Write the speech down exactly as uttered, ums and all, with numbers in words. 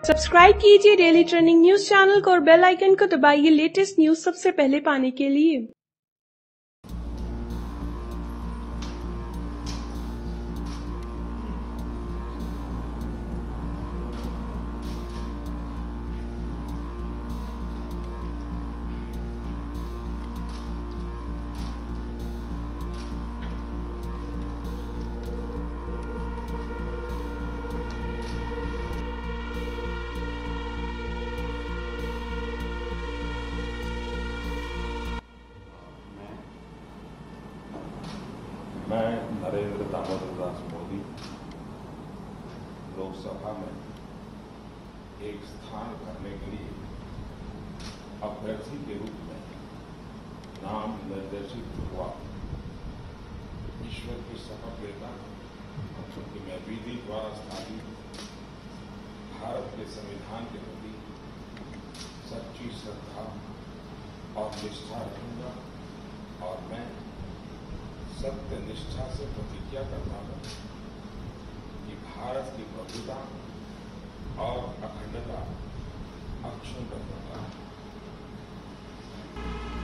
Subscribe कीजिए daily trending news channel को और बेल आइकन को दबाइए लेटेस्ट न्यूज सबसे पहले पाने के लिए। मैं नरेंद्र दामोदर दास मोदी लोकसभा में एक स्थान करने के लिए अभ्यर्थी के रूप में नाम निर्देशित हुआ। ईश्वर की शपथ लेता हूं कि मैं विधि द्वारा स्थापित भारत के संविधान के प्रति सच्ची श्रद्धा और निष्ठा रखूंगा और मैं सत्य निष्ठा से प्रतिज्ञा करता हूं कि भारत की प्रभुता और अखंडता अक्षुण्ण रखूंगा।